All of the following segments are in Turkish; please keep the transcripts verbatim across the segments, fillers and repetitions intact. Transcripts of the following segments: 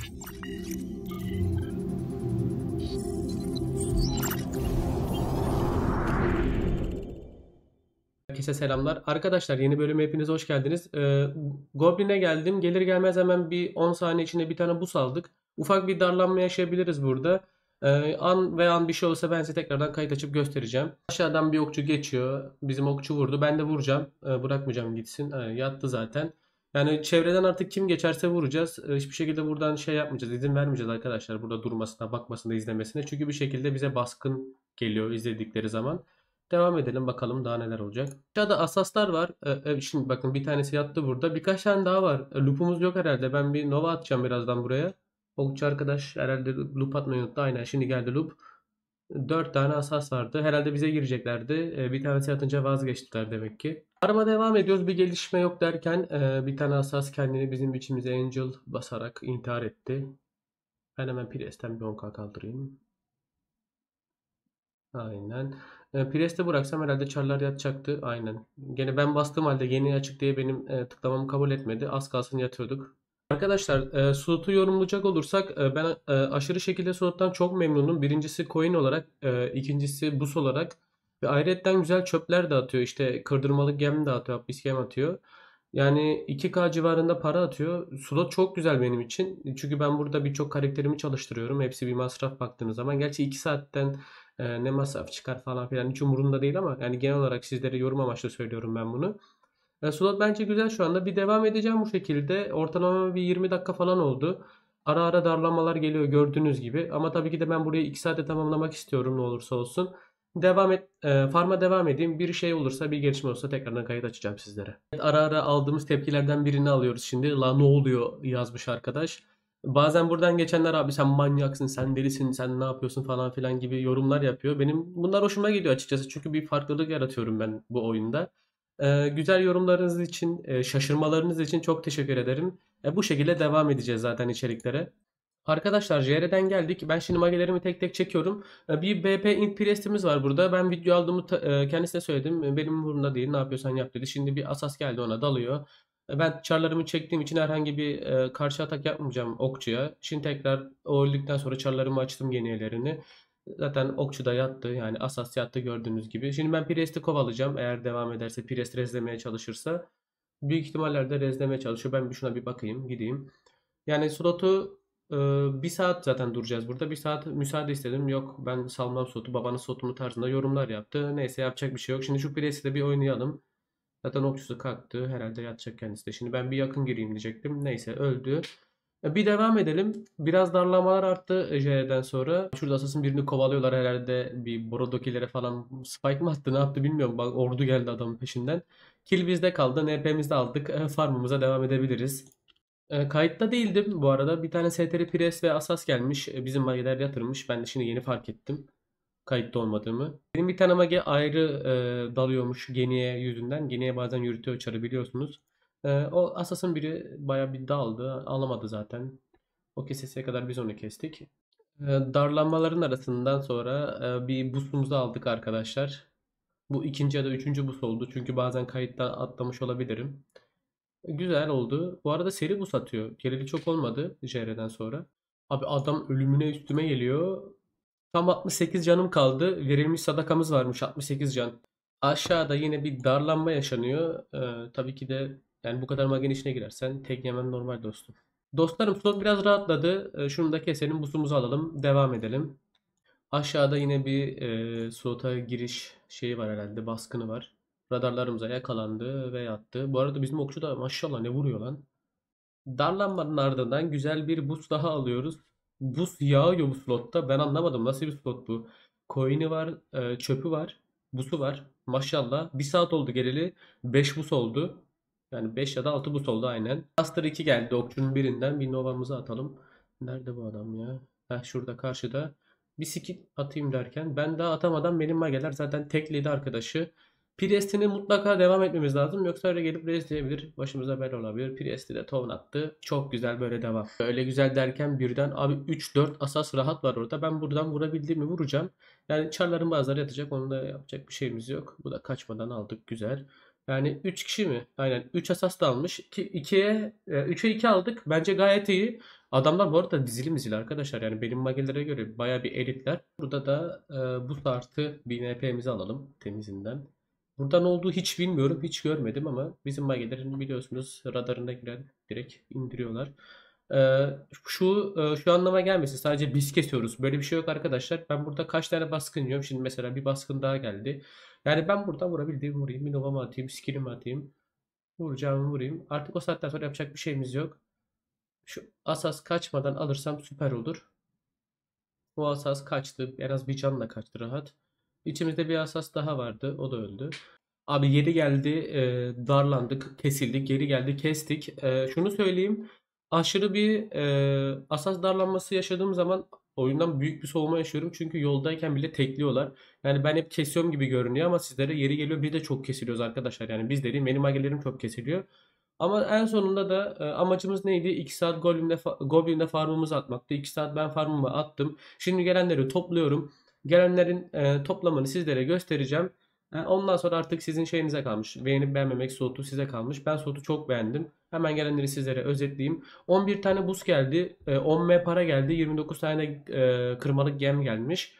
Herkese selamlar. Arkadaşlar yeni bölüme hepiniz hoş geldiniz. Ee, Goblin'e geldim. Gelir gelmez hemen bir on saniye içinde bir tane buz aldık. Ufak bir darlanma yaşayabiliriz burada. Ee, an ve an bir şey olsa ben size tekrardan kayıt açıp göstereceğim. Aşağıdan bir okçu geçiyor. Bizim okçu vurdu. Ben de vuracağım. Ee, bırakmayacağım gitsin. Ee, yattı zaten. Yani çevreden artık kim geçerse vuracağız. Ee, hiçbir şekilde buradan şey yapmayacağız. İzin vermeyeceğiz arkadaşlar. Burada durmasına, bakmasına, izlemesine. Çünkü bir şekilde bize baskın geliyor izledikleri zaman. Devam edelim bakalım daha neler olacak. Aşağıda asaslar var. Ee, e, şimdi bakın bir tanesi yattı burada. Birkaç tane daha var. E, loop'umuz yok herhalde. Ben bir nova atacağım birazdan buraya. Okçu arkadaş herhalde loop atmayı unuttu. Aynen şimdi geldi loop. Dört tane asas vardı. Herhalde bize gireceklerdi. E, bir tanesi atınca vazgeçtiler demek ki. Arama devam ediyoruz. Bir gelişme yok derken e, bir tane asas kendini bizim içimize Angel basarak intihar etti. Ben hemen Priest'ten bir on k kaldırayım. Aynen. E, Priest'e bıraksam herhalde çarlar yatacaktı. Aynen. Gene ben bastığım halde yeni açık diye benim e, tıklamamı kabul etmedi. Az kalsın yatıyorduk. Arkadaşlar e, slot'u yorumlayacak olursak e, ben e, aşırı şekilde slot'tan çok memnunum. Birincisi coin olarak, e, ikincisi bus olarak ve ayrıyetten güzel çöpler de atıyor. İşte kırdırmalık gem de atıyor, hapis gem atıyor. Yani iki k civarında para atıyor. Slot çok güzel benim için. Çünkü ben burada birçok karakterimi çalıştırıyorum. Hepsi bir masraf baktığınız zaman. Gerçi iki saatten e, ne masraf çıkar falan filan hiç umurumda değil ama yani genel olarak sizlere yorum amaçlı söylüyorum ben bunu. E, slot bence güzel şu anda. Bir devam edeceğim bu şekilde. Ortalama bir yirmi dakika falan oldu. Ara ara darlamalar geliyor gördüğünüz gibi. Ama tabii ki de ben burayı iki saate tamamlamak istiyorum ne olursa olsun. Devam et, e, farm'a devam edeyim. Bir şey olursa, bir gelişme olursa tekrardan kayıt açacağım sizlere. Evet, ara ara aldığımız tepkilerden birini alıyoruz şimdi. La ne oluyor yazmış arkadaş. Bazen buradan geçenler abi sen manyaksın, sen delisin, sen ne yapıyorsun falan filan gibi yorumlar yapıyor. Benim bunlar hoşuma gidiyor açıkçası. Çünkü bir farklılık yaratıyorum ben bu oyunda. Ee, güzel yorumlarınız için, e, şaşırmalarınız için çok teşekkür ederim. E, bu şekilde devam edeceğiz zaten içeriklere. Arkadaşlar J R'den geldik. Ben şimdi magelerimi tek tek çekiyorum. E, Bir B P Int Priest'imiz var burada. Ben video aldığımı ta- e, kendisine söyledim. E, Benim umurumda değil. Ne yapıyorsan yap dedi. Şimdi bir asas geldi ona dalıyor. E, Ben çarlarımı çektiğim için herhangi bir e, karşı atak yapmayacağım okçuya. Şimdi tekrar o öldükten sonra çarlarımı açtım geniyelerini. Zaten okçu da yattı. Yani asas yattı gördüğünüz gibi. Şimdi ben Priest'i kovalayacağım. Eğer devam ederse Priest rezlemeye çalışırsa. Büyük ihtimallerde rezlemeye çalışıyor. Ben bir şuna bir bakayım. Gideyim. Yani slotu e, bir saat zaten duracağız burada. Bir saat müsaade istedim. Yok ben salmam slotu. Babanın slotu mu tarzında yorumlar yaptı. Neyse yapacak bir şey yok. Şimdi şu Priest'i de bir oynayalım. Zaten okçusu kalktı. Herhalde yatacak kendisi de. Şimdi ben bir yakın gireyim diyecektim. Neyse öldü. E, Bir devam edelim. Biraz darlamalar arttı J R'den sonra. Şurada asasın birini kovalıyorlar herhalde. Bir Borodokilere falan spike mı attı ne yaptı bilmiyorum. Bak ordu geldi adamın peşinden. Kill bizde kaldı. N P'mizi de aldık. E, Farmımıza devam edebiliriz. E, kayıtta değildim bu arada. Bir tane S T R Pires ve Asas gelmiş. E, bizim mageler yatırmış. Ben de şimdi yeni fark ettim. Kayıtta olmadığımı. Benim bir tane mage ayrı e, dalıyormuş Geniye yüzünden. Geniye bazen yürütüyor çarı biliyorsunuz. E, o Asas'ın biri baya bir daldı. Alamadı zaten. O kesesiye kadar biz onu kestik. E, darlanmaların arasından sonra e, bir boost'umuzu aldık arkadaşlar. Bu ikinci ya da üçüncü boost oldu. Çünkü bazen kayıtta atlamış olabilirim. Güzel oldu. Bu arada seri boost atıyor. Gerili çok olmadı J R'den sonra. Abi adam ölümüne üstüme geliyor. Tam altmış sekiz canım kaldı. Verilmiş sadakamız varmış altmış sekiz can. Aşağıda yine bir darlanma yaşanıyor. Ee, tabii ki de yani bu kadar magen içine girersen tek yemen normal dostum. Dostlarım slot biraz rahatladı. Ee, şunu da keselim. Busumuzu alalım. Devam edelim. Aşağıda yine bir e, slota giriş şeyi var herhalde. Baskını var. Radarlarımıza yakalandı ve yattı. Bu arada bizim okçu da maşallah ne vuruyor lan. Darlanmanın ardından güzel bir boost daha alıyoruz. Boost yağıyor bu slotta. Ben anlamadım nasıl bir slot bu. Coin'i var, e, çöpü var, boost'u var. Maşallah. Bir saat oldu geleli. beş boost oldu. Yani beş ya da altı boost oldu aynen. Master iki geldi okçunun birinden. Bir novamızı atalım. Nerede bu adam ya? Heh, şurada karşıda. Bir skill atayım derken ben daha atamadan benim mageler zaten tekledi arkadaşı. Priest'ine mutlaka devam etmemiz lazım. Yoksa öyle gelip rez diyebilir. Başımıza bel olabilir. Priest'i de town attı. Çok güzel böyle devam. Öyle güzel derken birden abi üç dört asas rahat var orada. Ben buradan vurabildiğimi vuracağım. Yani çarların bazıları yatacak. Onda yapacak bir şeyimiz yok. Bu da kaçmadan aldık. Güzel. Yani üç kişi mi? Aynen üç asas da almış. ikiye üçe iki aldık. Bence gayet iyi. Adamlar bu arada dizili mizili arkadaşlar. Yani benim magelere göre baya bir elitler. Burada da e, buz artı bir N P'mizi alalım temizinden. Burada ne olduğu hiç bilmiyorum. Hiç görmedim ama bizim magelerin biliyorsunuz radarına giren direkt indiriyorlar. E, şu e, şu anlama gelmesin. Sadece biz kesiyoruz. Böyle bir şey yok arkadaşlar. Ben burada kaç tane baskın yiyorum. Şimdi mesela bir baskın daha geldi. Yani ben burada vurabildiğimi vurayım. Bir novamı atayım. Skill'imi atayım. Vuracağımı vurayım. Artık o saatten sonra yapacak bir şeyimiz yok. Şu asas kaçmadan alırsam süper olur. O asas kaçtı. En az bir canla kaçtı rahat. İçimizde bir asas daha vardı. O da öldü. Abi yeri geldi, e, darlandık, kesildik. Geri geldi, kestik. E, şunu söyleyeyim. Aşırı bir e, asas darlanması yaşadığım zaman oyundan büyük bir soğuma yaşıyorum. Çünkü yoldayken bile tekliyorlar. Yani ben hep kesiyorum gibi görünüyor ama sizlere yeri geliyor biz de çok kesiliyoruz arkadaşlar. Yani biz dediğim benim agelerim çok kesiliyor. Ama en sonunda da e, amacımız neydi? iki saat Goblin'de, fa- Goblin'de farmımızı atmaktı. iki saat ben farmımı attım. Şimdi gelenleri topluyorum. Gelenlerin e, toplamını sizlere göstereceğim. E, ondan sonra artık sizin şeyinize kalmış. Beğenip beğenmemek slotu size kalmış. Ben slotu çok beğendim. Hemen gelenleri sizlere özetleyeyim. on bir tane buz geldi. E, on M para geldi. yirmi dokuz tane e, kırmalık gem gelmiş.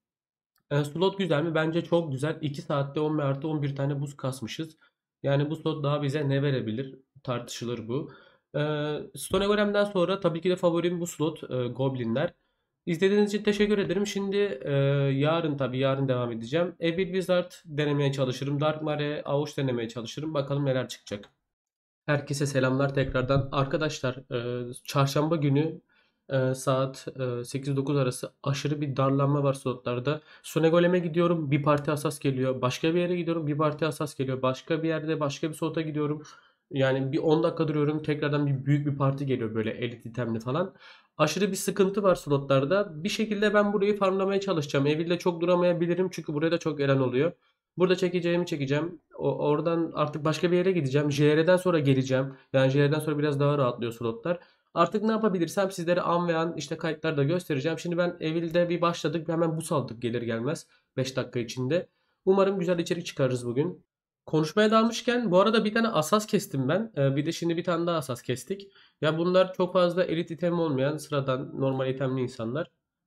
E, slot güzel mi? Bence çok güzel. iki saatte on M artı on bir tane buz kasmışız. Yani bu slot daha bize ne verebilir? Tartışılır bu. E, Stone Golem'den sonra tabii ki de favorim bu slot. E, Goblinler. İzlediğiniz için teşekkür ederim. Şimdi e, yarın tabii yarın devam edeceğim. Evil Wizard denemeye çalışırım. Dark Mare, Avuç denemeye çalışırım. Bakalım neler çıkacak. Herkese selamlar tekrardan. Arkadaşlar, e, çarşamba günü e, saat e, sekiz dokuz arası aşırı bir darlanma var slotlarda. Sonegolem'e gidiyorum, bir parti asas geliyor. Başka bir yere gidiyorum, bir parti asas geliyor. Başka bir yerde başka bir slota gidiyorum. Yani bir on dakika duruyorum, tekrardan bir büyük bir parti geliyor böyle elit itemli falan. Aşırı bir sıkıntı var slotlarda. Bir şekilde ben burayı farmlamaya çalışacağım. Evil'de çok duramayabilirim çünkü buraya da çok gelen oluyor. Burada çekeceğimi çekeceğim. O, oradan artık başka bir yere gideceğim. J R'den sonra geleceğim. Yani J R'den sonra biraz daha rahatlıyor slotlar. Artık ne yapabilirsem sizlere an ve an işte kayıtlarda da göstereceğim. Şimdi ben Evil'de bir başladık. Hemen bu saldık gelir gelmez. beş dakika içinde. Umarım güzel içerik çıkarırız bugün. Konuşmaya dalmışken bu arada bir tane asas kestim ben. Ee, bir de şimdi bir tane daha asas kestik. Ya bunlar çok fazla elit item olmayan sıradan normal itemli insanlar.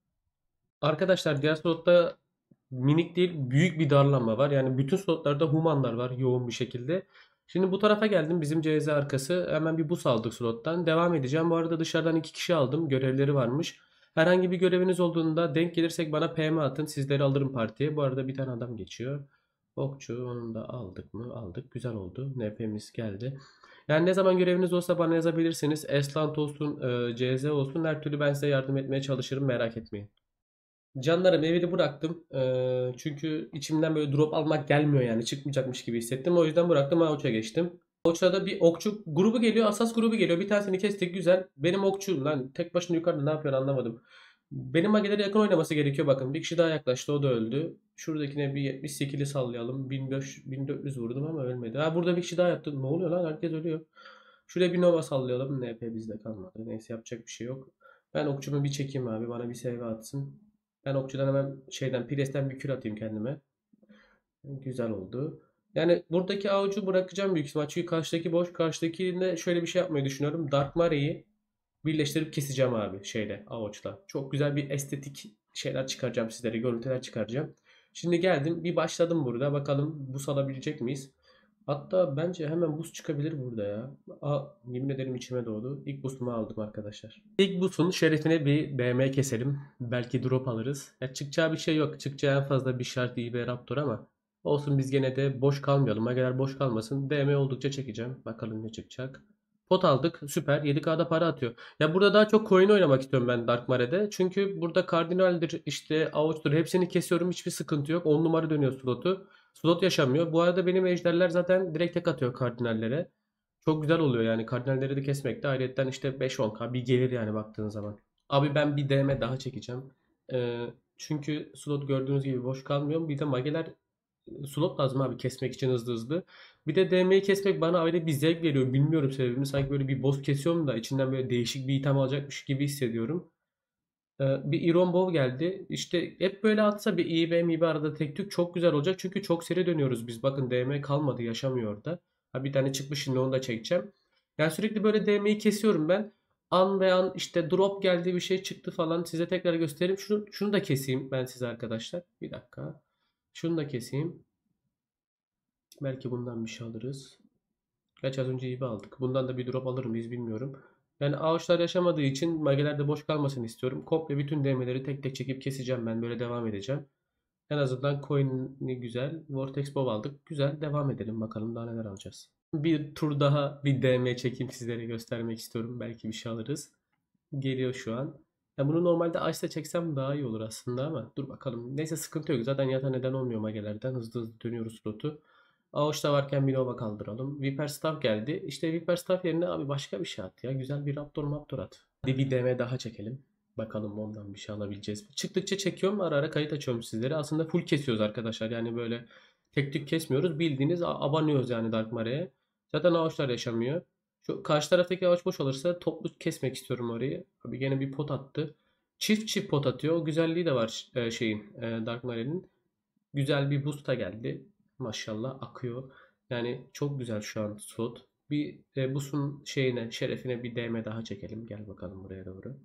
Arkadaşlar diğer slotta minik değil büyük bir darlanma var. Yani bütün slotlarda humanlar var yoğun bir şekilde. Şimdi bu tarafa geldim bizim C Z arkası. Hemen bir bus aldık slottan. Devam edeceğim. Bu arada dışarıdan iki kişi aldım. Görevleri varmış. Herhangi bir göreviniz olduğunda denk gelirsek bana P M atın. Sizleri alırım partiye. Bu arada bir tane adam geçiyor. Okçu onu da aldık mı? Aldık. Güzel oldu. N P'miz geldi. Yani ne zaman göreviniz olsa bana yazabilirsiniz. Eslant olsun, e, C Z olsun. Her türlü ben size yardım etmeye çalışırım. Merak etmeyin. Canlarım evi bıraktım. Ee, çünkü içimden böyle drop almak gelmiyor yani. Çıkmayacakmış gibi hissettim. O yüzden bıraktım. Avuç'a geçtim. Avuç'ta da bir okçu grubu geliyor. Asas grubu geliyor. Bir tanesini kestik güzel. Benim okçum lan. Tek başına yukarıda ne yapıyor anlamadım. Benim magelere yakın oynaması gerekiyor bakın. Bir kişi daha yaklaştı. O da öldü. Şuradakine bir yetmiş sekizli sallayalım. bin beş yüz, bin dört yüz vurdum ama ölmedi. Ha burada bir kişi daha yattı. Ne oluyor lan? Herkes ölüyor. Şuraya bir Nova sallayalım. N P bizde kalmadı. Neyse yapacak bir şey yok. Ben okçumu bir çekeyim abi. Bana bir save atsın. Ben okçudan hemen şeyden Pires'ten bir kür atayım kendime. Güzel oldu. Yani buradaki avucu bırakacağım büyük ihtimal. Çünkü karşıdaki boş. Karşıdakinde şöyle bir şey yapmayı düşünüyorum. Dark Mare'yi birleştirip keseceğim abi şeyle avuçla. Çok güzel bir estetik şeyler çıkaracağım sizlere. Görüntüler çıkaracağım. Şimdi geldim. Bir başladım burada. Bakalım buz alabilecek miyiz? Hatta bence hemen buz çıkabilir burada ya. Aa, yemin ederim içime doğdu. İlk buzumu aldım arkadaşlar. İlk buzun şerefine bir B M keselim. Belki drop alırız. Ya çıkacağı bir şey yok. Çıkacağı en fazla bir şart iyi bir Raptor ama olsun biz gene de boş kalmayalım. Mageler boş kalmasın. B M oldukça çekeceğim. Bakalım ne çıkacak. Pot aldık. Süper. yedi K'da para atıyor. Ya burada daha çok coin oynamak istiyorum ben Dark Mare'de. Çünkü burada Kardinal'dir, işte Avuç'tur. Hepsini kesiyorum. Hiçbir sıkıntı yok. on numara dönüyor slotu. Slot yaşamıyor. Bu arada benim ejderler zaten direkt tek atıyor kardinallere. Çok güzel oluyor yani. Kardinalleri de kesmekte ayrıyetten işte beş on k bir gelir yani baktığın zaman. Abi ben bir D M daha çekeceğim. Ee, çünkü slot gördüğünüz gibi boş kalmıyor. Bir de mageler slot lazım abi kesmek için hızlı hızlı. Bir de D M'yi kesmek bana ayrı bir zevk veriyor. Bilmiyorum sebebini. Sanki böyle bir boss kesiyorum da içinden böyle değişik bir item alacakmış gibi hissediyorum. Ee, bir Iron Bow geldi. İşte hep böyle atsa bir İ B M İ B arada tek tük çok güzel olacak. Çünkü çok seri dönüyoruz biz. Bakın D M kalmadı, yaşamıyor orada. Ha, bir tane çıkmış, şimdi onu da çekeceğim. Yani sürekli böyle D M'yi kesiyorum ben. An ve an işte drop geldi, bir şey çıktı falan. Size tekrar göstereyim. Şunu, şunu da keseyim ben size arkadaşlar. Bir dakika. Şunu da keseyim. Belki bundan bir şey alırız. Gerçi az önce iyi bir aldık. Bundan da bir drop alır mıyız bilmiyorum. Yani ağaçlar yaşamadığı için mageler de boş kalmasını istiyorum. Komple bütün D M'leri tek tek çekip keseceğim ben. Böyle devam edeceğim. En azından coin'i güzel. Vortex Bow aldık. Güzel. Devam edelim. Bakalım daha neler alacağız. Bir tur daha bir D M çekeyim, sizlere göstermek istiyorum. Belki bir şey alırız. Geliyor şu an. Ya bunu normalde Ice'da çeksem daha iyi olur aslında ama dur bakalım. Neyse, sıkıntı yok. Zaten yata neden olmuyor magelerden. Hızlı hızlı dönüyoruz slotu. Ağaçta varken bir Nova kaldıralım. Viper Staff geldi. İşte Viper Staff yerine abi başka bir şey at ya. Güzel bir Raptor Raptor at. Hadi bir D M daha çekelim. Bakalım ondan bir şey alabileceğiz mi? Çıktıkça çekiyorum. Ara ara kayıt açıyorum sizlere. Aslında full kesiyoruz arkadaşlar. Yani böyle tek tük kesmiyoruz. Bildiğiniz a- abanıyoruz yani Dark Mare'ye. Zaten ağaçlar yaşamıyor. Şu karşı taraftaki ağaç boş olursa toplu kesmek istiyorum orayı. Abi gene bir pot attı. Çift çift pot atıyor. O güzelliği de var e, şeyin e, Dark Mare'nin. Güzel bir boost'a geldi. Maşallah akıyor. Yani çok güzel şu an slot. Bir e, boost'un şeyine, şerefine bir D M daha çekelim. Gel bakalım buraya doğru.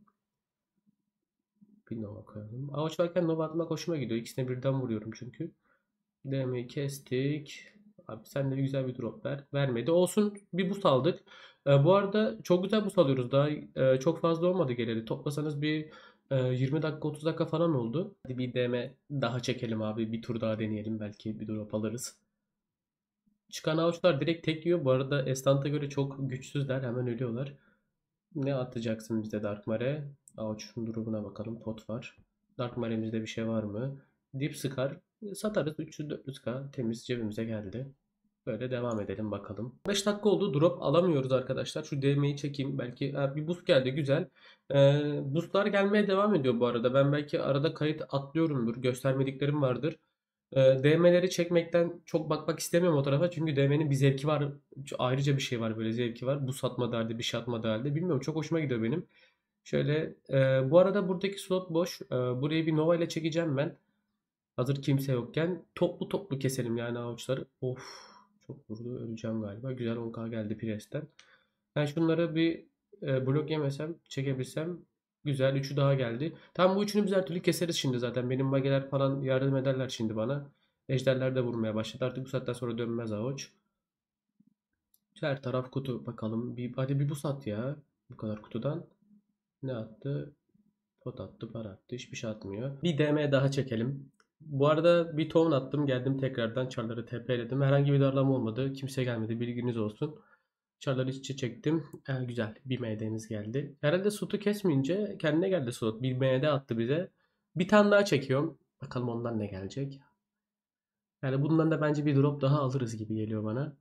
Bir Nova koyalım. Ağaç varken Nova atmak hoşuma gidiyor. İkisine birden vuruyorum çünkü. D M'yi kestik. Abi sen de güzel bir drop ver. Vermedi. Olsun, bir boost aldık. E, bu arada çok güzel boost alıyoruz. Daha e, çok fazla olmadı geleli. Toplasanız bir e, yirmi dakika otuz dakika falan oldu. Hadi bir D M daha çekelim abi. Bir tur daha deneyelim. Belki bir drop alırız. Çıkan avuçlar direkt tek yiyor. Bu arada Estant'a göre çok güçsüzler. Hemen ölüyorlar. Ne atacaksın bize Dark Mare? Avuçun durumuna bakalım. Pot var. Dark Mare'mizde bir şey var mı? Deep Scar. Satarız. üç yüz dört yüz K temiz cebimize geldi. Böyle devam edelim bakalım. beş dakika oldu. Drop alamıyoruz arkadaşlar. Şu D M'yi çekeyim. Belki ha, bir boost geldi. Güzel. Ee, boostlar gelmeye devam ediyor bu arada. Ben belki arada kayıt atlıyorumdur. Göstermediklerim vardır. Ee, D M'leri çekmekten çok bakmak istemiyorum o tarafa. Çünkü D M'nin bir zevki var. Ayrıca bir şey var, böyle zevki var. Bu satmadı halde, bir şey atmadı halde. Bilmiyorum, çok hoşuma gidiyor benim. Şöyle e, bu arada buradaki slot boş. E, burayı bir Nova ile çekeceğim ben. Hazır kimse yokken toplu toplu keselim yani avuçları. Of, çok vurdu, öleceğim galiba. Güzel on K geldi Pires'ten. Ben şunları bir e, blok yemesem, çekebilsem güzel. Üçü daha geldi. Tam bu üçünü biz her türlü keseriz şimdi zaten. Benim mageler falan yardım ederler şimdi bana. Ejderler de vurmaya başladı. Artık bu saatten sonra dönmez avuç. Her taraf kutu bakalım. Bir, hadi bir bu sat ya. Bu kadar kutudan. Ne attı? Pot attı, para attı. Hiçbir şey atmıyor. Bir D M daha çekelim. Bu arada bir ton attım. Geldim tekrardan. Çarları T P'ledim. Herhangi bir darlama olmadı. Kimse gelmedi. Bilginiz olsun. Çarları iç içe çektim. Ee, güzel. Bir M D'miz geldi. Herhalde slotu kesmeyince kendine geldi slot. Bir M D attı bize. Bir tane daha çekiyorum. Bakalım ondan ne gelecek. Yani bundan da bence bir drop daha alırız gibi geliyor bana.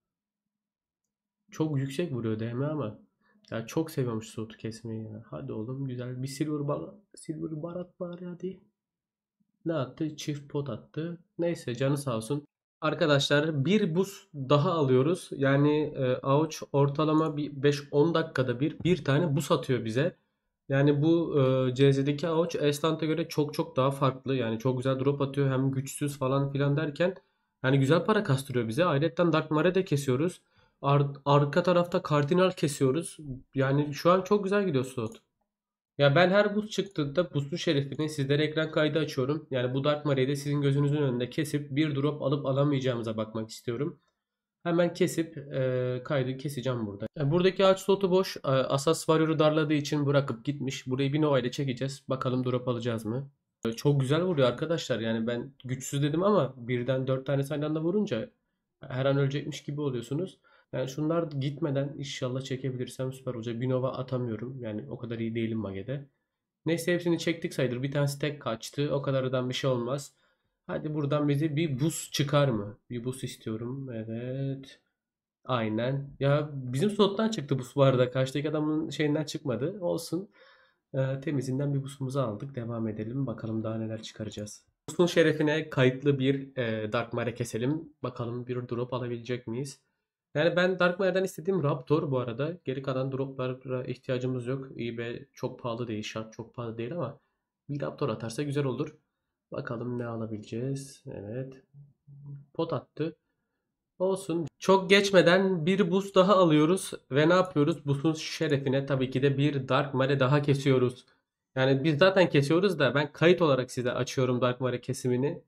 Çok yüksek vuruyor D M ama. Ya çok seviyormuş slotu kesmeyi ya. Hadi oğlum, güzel. Bir silver bar, silver barat bari hadi. Ne attı? Çift pot attı. Neyse, canı sağ olsun. Arkadaşlar bir buz daha alıyoruz. Yani e, Avuç ortalama bir beş on dakikada bir bir tane buz atıyor bize. Yani bu e, C Z'deki Avuç Estant'a göre çok çok daha farklı. Yani çok güzel drop atıyor, hem güçsüz falan filan derken yani güzel para kastırıyor bize. Ayrıca Dark Mare de kesiyoruz. Ar- arka tarafta Kardinal kesiyoruz. Yani şu an çok güzel gidiyor slot. Ya ben her buz çıktığında buzlu şerefini sizlere ekran kaydı açıyorum. Yani bu Dark Maria'yı da sizin gözünüzün önünde kesip bir drop alıp alamayacağımıza bakmak istiyorum. Hemen kesip e, kaydı keseceğim burada. Yani buradaki ağaç slotu boş. E, Asas Warrior'u darladığı için bırakıp gitmiş. Burayı bir Nova ile çekeceğiz. Bakalım drop alacağız mı? E, çok güzel vuruyor arkadaşlar. Yani ben güçsüz dedim ama birden dört tane aynı anda vurunca her an ölecekmiş gibi oluyorsunuz. Yani şunlar gitmeden inşallah çekebilirsem süper olacak. Bir Nova atamıyorum. Yani o kadar iyi değilim Mage'de. Neyse, hepsini çektik sayılır. Bir tanesi tek kaçtı. O kadardan bir şey olmaz. Hadi buradan bize bir buz çıkar mı? Bir buz istiyorum. Evet. Aynen. Ya bizim slottan çıktı buz bu arada. Karşıdaki adamın şeyinden çıkmadı. Olsun. Ee, temizinden bir buzumuzu aldık. Devam edelim. Bakalım daha neler çıkaracağız. Buzun şerefine kayıtlı bir e, Dark Mare keselim. Bakalım bir drop alabilecek miyiz? Yani ben Dark Mare'den istediğim Raptor bu arada. Geri kalan droplara ihtiyacımız yok. eBay çok pahalı değil, şart çok pahalı değil ama bir Raptor atarsa güzel olur. Bakalım ne alabileceğiz. Evet. Pot attı. Olsun. Çok geçmeden bir buz daha alıyoruz ve ne yapıyoruz? Buzun şerefine tabii ki de bir Dark Mare daha kesiyoruz. Yani biz zaten kesiyoruz da ben kayıt olarak size açıyorum Dark Mare kesimini.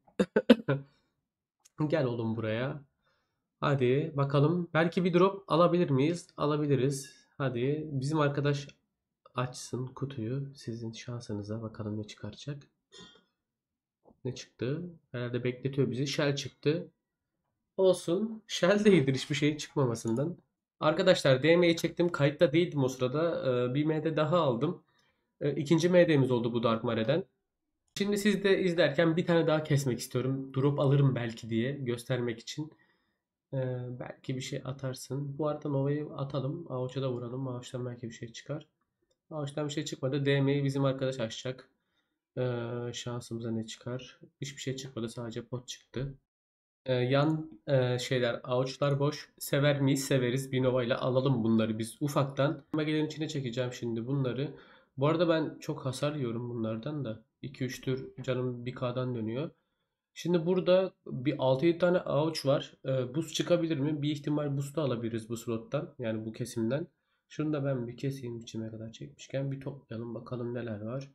Gel oğlum buraya. Hadi bakalım. Belki bir drop alabilir miyiz? Alabiliriz. Hadi bizim arkadaş açsın kutuyu. Sizin şansınıza bakalım ne çıkaracak. Ne çıktı? Herhalde bekletiyor bizi. Shell çıktı. Olsun. Shell de iyidir hiçbir şeyin çıkmamasından. Arkadaşlar D M'yi çektim. Kayıtta değildim o sırada. Ee, Bir M D daha aldım. Ee, İkinci M D'miz oldu bu Dark Mare'den. Şimdi siz de izlerken bir tane daha kesmek istiyorum. Drop alırım belki diye göstermek için. Ee, belki bir şey atarsın. Bu arada Nova'yı atalım. Avuç'a da vuralım. Avuç'tan belki bir şey çıkar. Avuç'tan bir şey çıkmadı. D M'yi bizim arkadaş açacak. Ee, şansımıza ne çıkar? Hiçbir şey çıkmadı. Sadece pot çıktı. Ee, yan e, şeyler, avuçlar boş. Sever miyiz? Severiz. Bir Nova ile alalım bunları biz ufaktan. Magenin içine çekeceğim şimdi bunları. Bu arada ben çok hasar yiyorum bunlardan da. iki üç tür canım bir K'dan dönüyor. Şimdi burada bir altı yedi tane avuç var. Ee, buz çıkabilir mi? Bir ihtimal buz da alabiliriz bu slottan. Yani bu kesimden. Şunu da ben bir keseyim içime kadar çekmişken. Bir toplayalım bakalım neler var.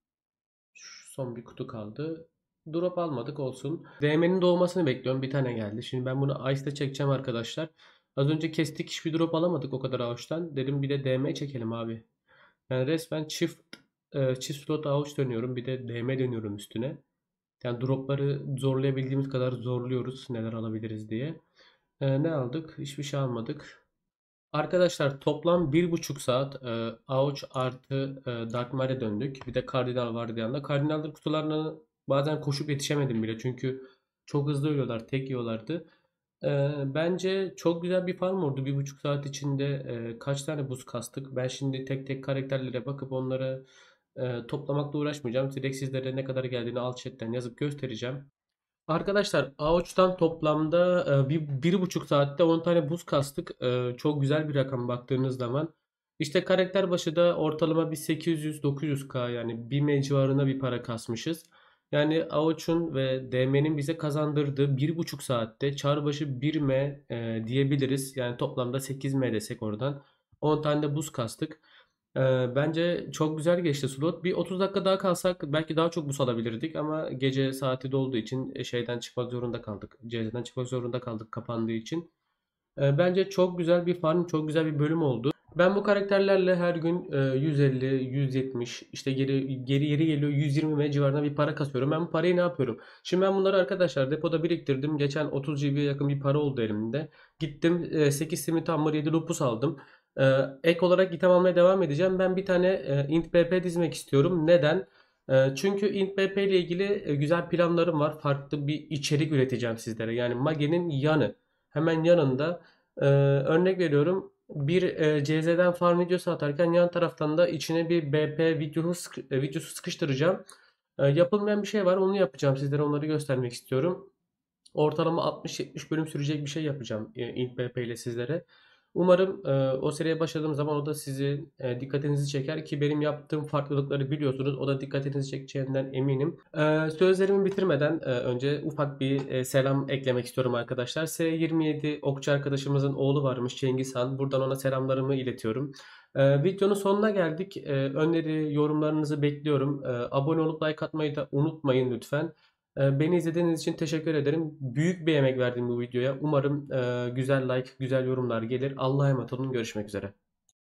Şu son bir kutu kaldı. Drop almadık olsun. D M'nin doğmasını bekliyorum. Bir tane geldi. Şimdi ben bunu Ice'da çekeceğim arkadaşlar. Az önce kestik hiçbir drop alamadık o kadar avuçtan. Dedim bir de D M çekelim abi. Yani resmen çift e, çift slot avuç dönüyorum. Bir de D M dönüyorum üstüne. Yani dropları zorlayabildiğimiz kadar zorluyoruz neler alabiliriz diye. Ee, ne aldık? Hiçbir şey almadık. Arkadaşlar toplam bir buçuk saat e, Ouch artı e, Dark Mare döndük. Bir de Kardinal vardı yanında. Kardinal'ın kutularına bazen koşup yetişemedim bile. Çünkü çok hızlı ölüyorlar. Tek yiyorlardı. E, bence çok güzel bir farm oldu. Bir buçuk saat içinde e, kaç tane buz kastık. Ben şimdi tek tek karakterlere bakıp onları e, toplamakla uğraşmayacağım. Direkt sizlere ne kadar geldiğini alt chatten yazıp göstereceğim. Arkadaşlar Avuç'tan toplamda e, bir, bir buçuk saatte on tane buz kastık. E, çok güzel bir rakam baktığınız zaman. İşte karakter başı da ortalama bir sekiz yüz dokuz yüz K yani bir M civarına bir para kasmışız. Yani Avuç'un ve D M'nin bize kazandırdığı bir buçuk saatte çar başı bir M e, diyebiliriz. Yani toplamda sekiz M desek oradan. on tane de buz kastık. Ee, bence çok güzel geçti slot. Bir otuz dakika daha kalsak belki daha çok bus alabilirdik ama gece saati dolduğu için e, şeyden çıkmak zorunda kaldık. C Z'den çıkmak zorunda kaldık kapandığı için. Ee, bence çok güzel bir farm, çok güzel bir bölüm oldu. Ben bu karakterlerle her gün e, yüz elli, yüz yetmiş işte geri geri yeri geliyor yüz yirmi M civarında bir para kasıyorum. Ben bu parayı ne yapıyorum? Şimdi ben bunları arkadaşlar depoda biriktirdim. Geçen otuz G B'ye yakın bir para oldu elimde. Gittim e, sekiz simit hammer yedi lupus aldım. E, ek olarak item almaya devam edeceğim. Ben bir tane e, int B P dizmek istiyorum. Neden? E, çünkü int B P ile ilgili e, güzel planlarım var. Farklı bir içerik üreteceğim sizlere. Yani Mage'nin yanı. Hemen yanında ee, örnek veriyorum bir e, C Z'den farm videosu atarken yan taraftan da içine bir B P videosu, sık- e, videosu sıkıştıracağım. Ee, yapılmayan bir şey var onu yapacağım sizlere onları göstermek istiyorum. Ortalama altmış yetmiş bölüm sürecek bir şey yapacağım e, Int B P ile sizlere. Umarım e, o seriye başladığım zaman o da sizin e, dikkatinizi çeker ki benim yaptığım farklılıkları biliyorsunuz. O da dikkatinizi çekeceğinden eminim. E, sözlerimi bitirmeden e, önce ufak bir e, selam eklemek istiyorum arkadaşlar. S yirmi yedi okçu arkadaşımızın oğlu varmış Cengiz Han. Buradan ona selamlarımı iletiyorum. E, videonun sonuna geldik. E, öneri, yorumlarınızı bekliyorum. E, abone olup like atmayı da unutmayın lütfen. Ee, Beni izlediğiniz için teşekkür ederim. Büyük bir emek verdim bu videoya. Umarım e, güzel like, güzel yorumlar gelir. Allah'a emanet olun. Görüşmek üzere.